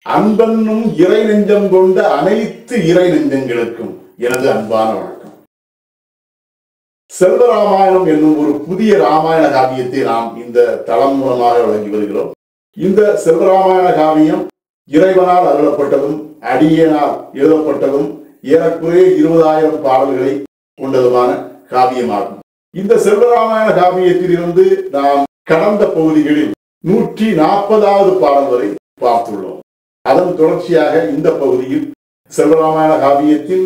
அன்பென்னும் இறை நெஞ்சம் கொண்ட அனைத்து இறை நெஞ்சங்களுக்கும் எனது அன்பான வணக்கம். செல்வராமாயணம் என்னும் ஒரு புதிய ராமாயண காவியத்தை நாம் இந்த தளம் மூலமாக வழங்கி வருகிறோம். இந்த செல்வராமாயண காவியம் இறைவனால் அருளப்பட்டதும் அடியேனால் எழுதப்பட்டதும் ஏறக்குறைய 20,000 பாடல்களை கொண்டதுமான காவியமாகும். இந்த செல்வராமாயண காவியத்திலிருந்து நாம் கடந்த பகுதிகளில் 140வது பாடல் வரை பார்த்துள்ளோம். அதன் தொடர்ச்சியாக இந்த பகுதியில் செல்வராமாயண காவியத்தின்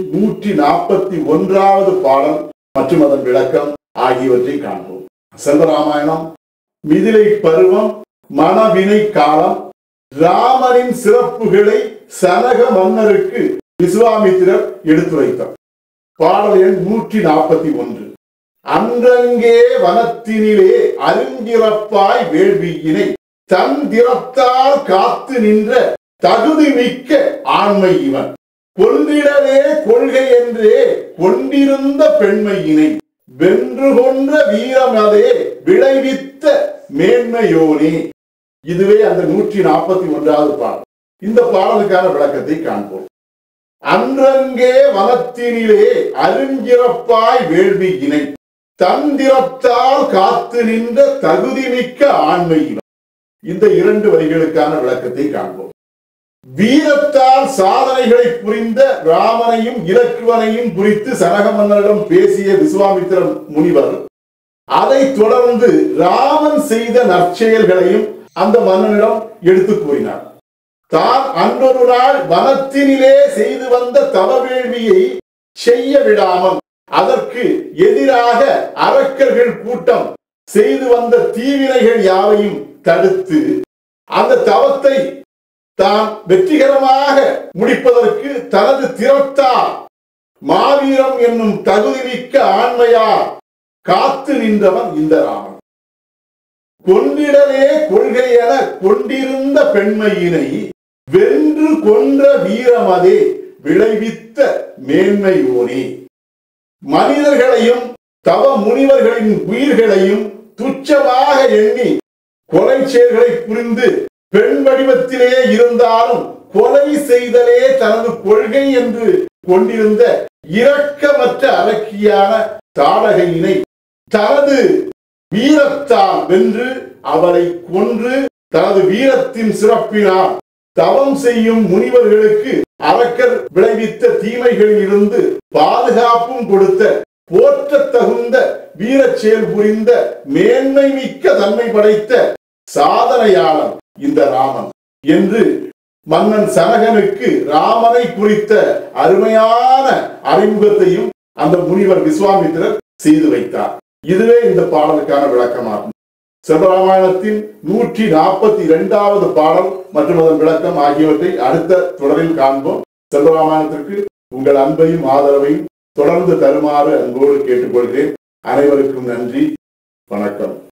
141வது பாடல் மற்றும் அதன் விளக்கம் ஆகியவற்றை காண்போம். செல்வராமாயணம் மிதிலை பருவம், மணவினை காலம், ராமனின் சிறப்புகளை சனக மன்னருக்கு விஸ்வாமித்திரர் எடுத்துரைத்தார். பாடல் எண் 141. அன்றங்கே வனத்தினிலே அருஞ்சிறப்பாய் வேள்வியினை தன் திறத்தால் காத்து நின்ற தகுதி மிக்க ஆண்மை இவன், கொன்றிடவே கொள்கை என்றே கொண்டிருந்த பெண்மையினை வென்று கொன்ற வீரமதே விளைவித்த மேன்மையோனே. இதுவே அந்த 141வது பாடல். இந்த பாடலுக்கான விளக்கத்தை காண்போம். அன்றங்கே வனத்தினிலே அருஞ்சிறப்பாய் வேள்வியினை தந்திரத்தால் காத்து நின்ற தகுதிமிக்க ஆண்மை இவன். இந்த 2 வரிகளுக்கான விளக்கத்தை காண்போம். வீரத்தால் சாதனைகளை புரிந்த ராமனையும் இலக்குவனையும் குறித்து சனக மன்னரிடம் பேசிய விஸ்வாமித்திர முனிவர் அதை தொடர்ந்து ராமன் செய்த நற்செயல்களையும் அந்த மன்னனிடம் எடுத்து கூறினார். தான் அன்றொரு நாள் வனத்தினிலே செய்து வந்த தவவேள்வியை செய்ய விடாமல் அதற்கு எதிராக அரக்கர்கள் கூட்டம் செய்து வந்த தீவினைகள் யாவையும் தடுத்து அந்த தவத்தை தான் வெற்றிகரமாக முடிப்பதற்கு தனது திறத்தால் மாவீரம் என்னும் தகுதிமிக்க ஆண்மையால் காத்து நின்றவன் இந்த ராமன். கொன்றிடவே கொள்கை என கொண்டிருந்த பெண்மையினை வென்று கொன்ற வீரமதே விளைவித்த மேன்மையோனே. மனிதர்களையும் தவ முனிவர்களின் உயிர்களையும் துச்சமாக எண்ணி கொலை செயல்களை புரிந்து பெண் வடிவத்திலே இருந்தாலும் கொலை செய்தலே தனது கொள்கை என்று கொண்டிருந்த இரக்கமற்ற அரக்கியான தாடகையினை தனது வீரத்தால் வென்று அவளை கொன்று தனது வீரத்தின் சிறப்பினால் தவம் செய்யும் முனிவர்களுக்கு அரக்கர் விளைவித்த தீமைகளில் இருந்து பாதுகாப்பும் கொடுத்த போற்ற தகுந்த வீர செயல் புரிந்த மேன்மை மிக்க தன்மை படைத்த சாதனையாளன் இந்த ராமன் என்று மன்னன் சனகனுக்கு ராமனை குறித்த அருமையான அறிமுகத்தையும் அந்த முனிவர் விஸ்வாமித்திரர் செய்து வைத்தார். இதுவே இந்த பாடலுக்கான விளக்கமாகும். செல்வராமாயணத்தின் 142வது பாடல் மற்றும் அதன் விளக்கம் ஆகியவற்றை அடுத்த தொடரில் காண்போம். செல்வராமாயணத்திற்கு உங்கள் அன்பையும் ஆதரவையும் தொடர்ந்து தருமாறு அன்போடு கேட்டுக்கொள்கிறேன். அனைவருக்கும் நன்றி, வணக்கம்.